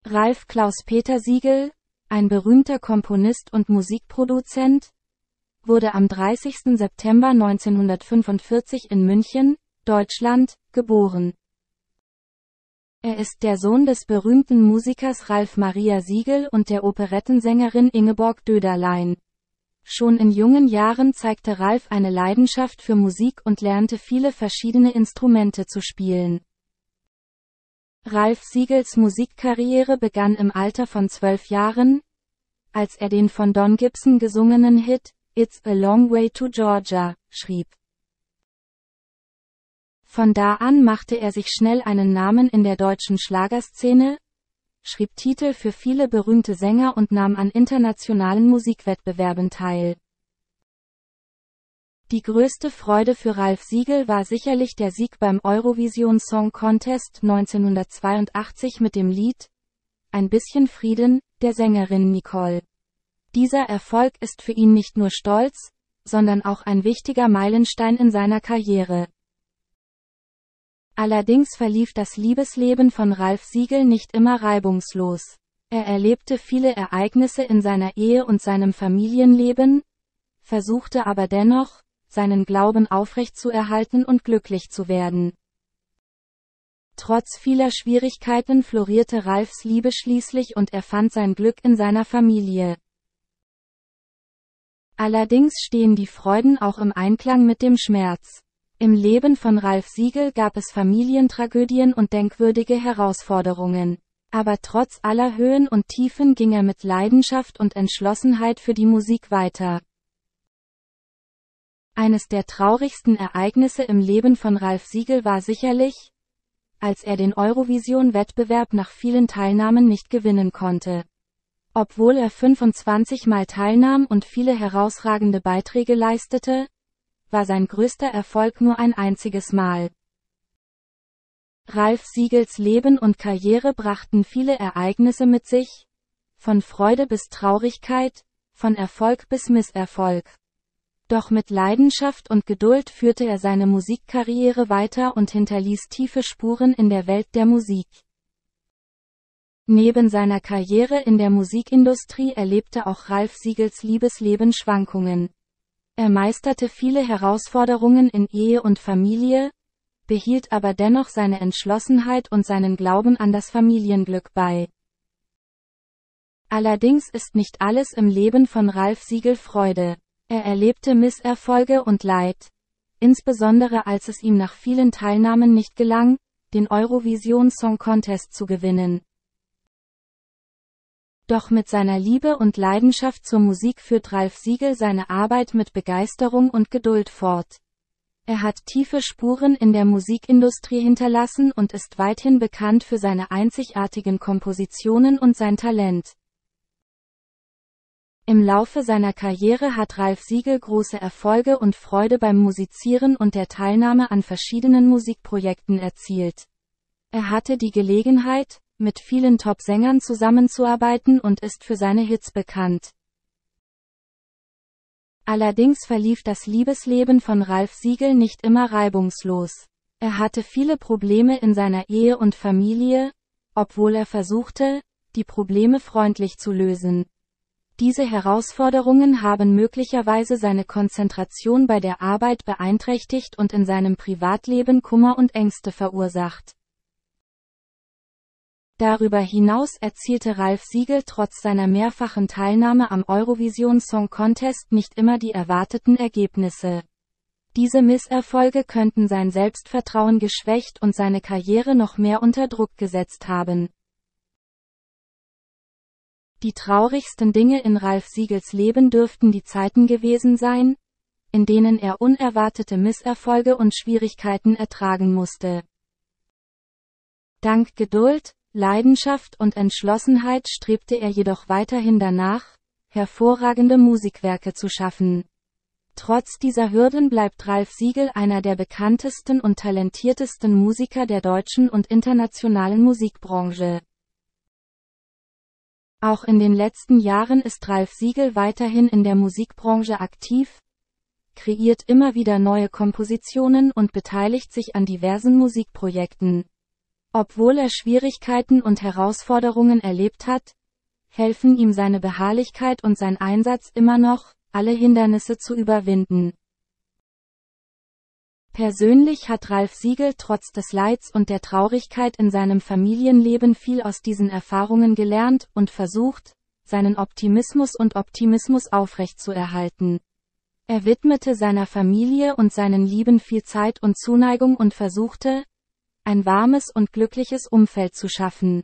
Ralf Klaus-Peter Siegel, ein berühmter Komponist und Musikproduzent, wurde am 30. September 1945 in München, Deutschland, geboren. Er ist der Sohn des berühmten Musikers Ralf Maria Siegel und der Operettensängerin Ingeborg Döderlein. Schon in jungen Jahren zeigte Ralf eine Leidenschaft für Musik und lernte viele verschiedene Instrumente zu spielen. Ralf Siegels Musikkarriere begann im Alter von 12 Jahren, als er den von Don Gibson gesungenen Hit "It's a Long Way to Georgia" schrieb. Von da an machte er sich schnell einen Namen in der deutschen Schlagerszene, schrieb Titel für viele berühmte Sänger und nahm an internationalen Musikwettbewerben teil. Die größte Freude für Ralf Siegel war sicherlich der Sieg beim Eurovision Song Contest 1982 mit dem Lied "Ein bisschen Frieden" der Sängerin Nicole. Dieser Erfolg ist für ihn nicht nur Stolz, sondern auch ein wichtiger Meilenstein in seiner Karriere. Allerdings verlief das Liebesleben von Ralf Siegel nicht immer reibungslos. Er erlebte viele Ereignisse in seiner Ehe und seinem Familienleben, versuchte aber dennoch, seinen Glauben aufrechtzuerhalten und glücklich zu werden. Trotz vieler Schwierigkeiten florierte Ralfs Liebe schließlich und er fand sein Glück in seiner Familie. Allerdings stehen die Freuden auch im Einklang mit dem Schmerz. Im Leben von Ralf Siegel gab es Familientragödien und denkwürdige Herausforderungen. Aber trotz aller Höhen und Tiefen ging er mit Leidenschaft und Entschlossenheit für die Musik weiter. Eines der traurigsten Ereignisse im Leben von Ralf Siegel war sicherlich, als er den Eurovision-Wettbewerb nach vielen Teilnahmen nicht gewinnen konnte. Obwohl er 25 Mal teilnahm und viele herausragende Beiträge leistete, war sein größter Erfolg nur ein einziges Mal. Ralf Siegels Leben und Karriere brachten viele Ereignisse mit sich, von Freude bis Traurigkeit, von Erfolg bis Misserfolg. Doch mit Leidenschaft und Geduld führte er seine Musikkarriere weiter und hinterließ tiefe Spuren in der Welt der Musik. Neben seiner Karriere in der Musikindustrie erlebte auch Ralf Siegels Liebesleben Schwankungen. Er meisterte viele Herausforderungen in Ehe und Familie, behielt aber dennoch seine Entschlossenheit und seinen Glauben an das Familienglück bei. Allerdings ist nicht alles im Leben von Ralf Siegel Freude. Er erlebte Misserfolge und Leid, insbesondere als es ihm nach vielen Teilnahmen nicht gelang, den Eurovision Song Contest zu gewinnen. Doch mit seiner Liebe und Leidenschaft zur Musik führt Ralf Siegel seine Arbeit mit Begeisterung und Geduld fort. Er hat tiefe Spuren in der Musikindustrie hinterlassen und ist weithin bekannt für seine einzigartigen Kompositionen und sein Talent. Im Laufe seiner Karriere hat Ralf Siegel große Erfolge und Freude beim Musizieren und der Teilnahme an verschiedenen Musikprojekten erzielt. Er hatte die Gelegenheit, mit vielen Top-Sängern zusammenzuarbeiten und ist für seine Hits bekannt. Allerdings verlief das Liebesleben von Ralf Siegel nicht immer reibungslos. Er hatte viele Probleme in seiner Ehe und Familie, obwohl er versuchte, die Probleme freundlich zu lösen. Diese Herausforderungen haben möglicherweise seine Konzentration bei der Arbeit beeinträchtigt und in seinem Privatleben Kummer und Ängste verursacht. Darüber hinaus erzielte Ralf Siegel trotz seiner mehrfachen Teilnahme am Eurovision Song Contest nicht immer die erwarteten Ergebnisse. Diese Misserfolge könnten sein Selbstvertrauen geschwächt und seine Karriere noch mehr unter Druck gesetzt haben. Die traurigsten Dinge in Ralf Siegels Leben dürften die Zeiten gewesen sein, in denen er unerwartete Misserfolge und Schwierigkeiten ertragen musste. Dank Geduld, Leidenschaft und Entschlossenheit strebte er jedoch weiterhin danach, hervorragende Musikwerke zu schaffen. Trotz dieser Hürden bleibt Ralf Siegel einer der bekanntesten und talentiertesten Musiker der deutschen und internationalen Musikbranche. Auch in den letzten Jahren ist Ralf Siegel weiterhin in der Musikbranche aktiv, kreiert immer wieder neue Kompositionen und beteiligt sich an diversen Musikprojekten. Obwohl er Schwierigkeiten und Herausforderungen erlebt hat, helfen ihm seine Beharrlichkeit und sein Einsatz immer noch, alle Hindernisse zu überwinden. Persönlich hat Ralf Siegel trotz des Leids und der Traurigkeit in seinem Familienleben viel aus diesen Erfahrungen gelernt und versucht, seinen Optimismus aufrechtzuerhalten. Er widmete seiner Familie und seinen Lieben viel Zeit und Zuneigung und versuchte, ein warmes und glückliches Umfeld zu schaffen.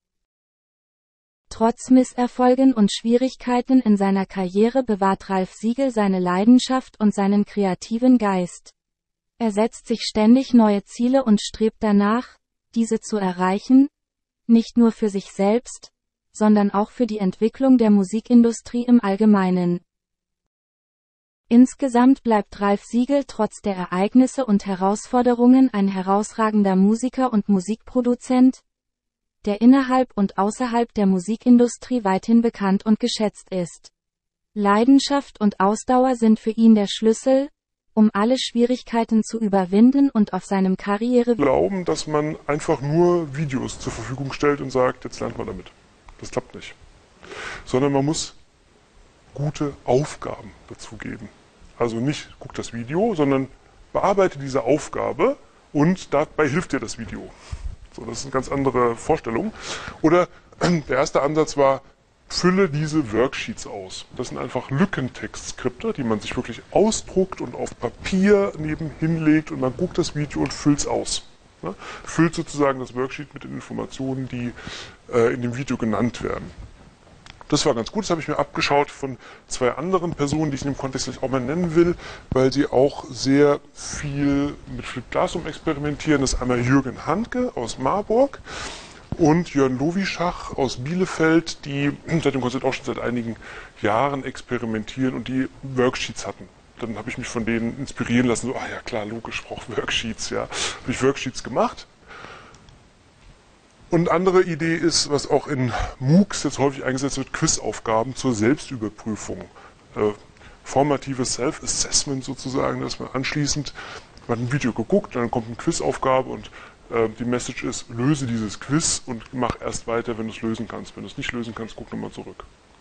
Trotz Misserfolgen und Schwierigkeiten in seiner Karriere bewahrt Ralf Siegel seine Leidenschaft und seinen kreativen Geist. Er setzt sich ständig neue Ziele und strebt danach, diese zu erreichen, nicht nur für sich selbst, sondern auch für die Entwicklung der Musikindustrie im Allgemeinen. Insgesamt bleibt Ralf Siegel trotz der Ereignisse und Herausforderungen ein herausragender Musiker und Musikproduzent, der innerhalb und außerhalb der Musikindustrie weithin bekannt und geschätzt ist. Leidenschaft und Ausdauer sind für ihn der Schlüssel, um alle Schwierigkeiten zu überwinden und auf seinem Glauben, dass man einfach nur Videos zur Verfügung stellt und sagt, jetzt lernt man damit. Das klappt nicht. Sondern man muss gute Aufgaben dazu geben. Also nicht, guck das Video, sondern bearbeite diese Aufgabe und dabei hilft dir das Video. So, das ist eine ganz andere Vorstellung. Oder der erste Ansatz war, fülle diese Worksheets aus. Das sind einfach Lückentextskripte, die man sich wirklich ausdruckt und auf Papier nebenhin legt und man guckt das Video und füllt es aus. Ne? Füllt sozusagen das Worksheet mit den Informationen, die in dem Video genannt werden. Das war ganz gut, das habe ich mir abgeschaut von zwei anderen Personen, die ich in dem Kontext gleich auch mal nennen will, weil sie auch sehr viel mit Philipp Glassum experimentieren. Das ist einmal Jürgen Handke aus Marburg und Jörn Lowischach aus Bielefeld, die seit dem Konzert auch schon seit einigen Jahren experimentieren und die Worksheets hatten. Dann habe ich mich von denen inspirieren lassen, so, ja klar, logisch, ich brauche Worksheets, ja. Habe ich Worksheets gemacht. Und andere Idee ist, was auch in MOOCs jetzt häufig eingesetzt wird, Quizaufgaben zur Selbstüberprüfung. Formatives Self-Assessment sozusagen, dass man anschließend, man hat ein Video geguckt, dann kommt eine Quizaufgabe und die Message ist, löse dieses Quiz und mach erst weiter, wenn du es lösen kannst. Wenn du es nicht lösen kannst, guck nochmal zurück.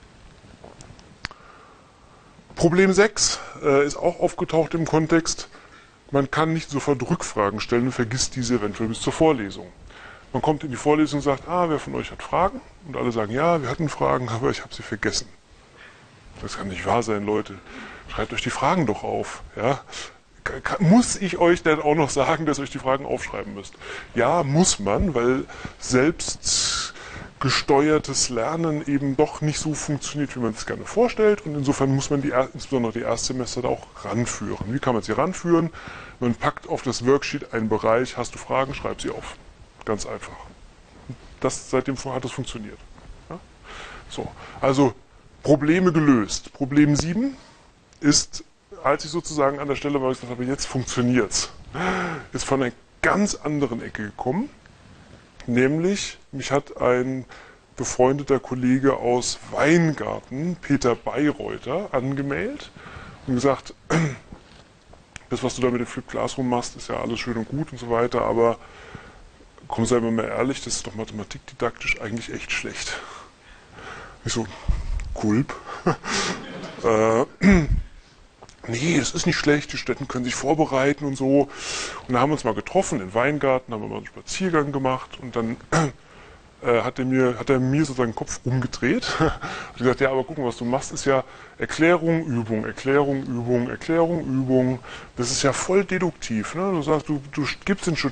Problem 6 ist auch aufgetaucht im Kontext, man kann nicht sofort Rückfragen stellen und vergisst diese eventuell bis zur Vorlesung. Man kommt in die Vorlesung und sagt, wer von euch hat Fragen? Und alle sagen, ja, wir hatten Fragen, aber ich habe sie vergessen. Das kann nicht wahr sein, Leute. Schreibt euch die Fragen doch auf. Ja? Muss ich euch denn auch noch sagen, dass ihr euch die Fragen aufschreiben müsst? Ja, muss man, weil selbstgesteuertes Lernen eben doch nicht so funktioniert, wie man es gerne vorstellt. Und insofern muss man insbesondere die Erstsemester da auch ranführen. Wie kann man sie ranführen? Man packt auf das Worksheet einen Bereich, hast du Fragen, schreib sie auf. Ganz einfach. Seitdem hat das funktioniert. Ja? So, also Probleme gelöst. Problem 7 ist, als ich sozusagen an der Stelle war, ich gesagt habe, jetzt funktioniert's, ist von einer ganz anderen Ecke gekommen. Nämlich, mich hat ein befreundeter Kollege aus Weingarten, Peter Bayreuther, angemeldet und gesagt, das, was du da mit dem Flip Classroom machst, ist ja alles schön und gut und so weiter, aber komm, sei mal ehrlich, das ist doch mathematikdidaktisch eigentlich echt schlecht. Ich so, Kulp. Nee, das ist nicht schlecht, die Studenten können sich vorbereiten und so. Und da haben wir uns mal getroffen in Weingarten, haben wir mal einen Spaziergang gemacht und dann hat er mir sozusagen den Kopf umgedreht und gesagt, ja, aber guck mal, was du machst, ist ja Erklärung, Übung, Erklärung, Übung, Erklärung, Übung. Das ist ja voll deduktiv. Ne? Du sagst, du gibst den Studenten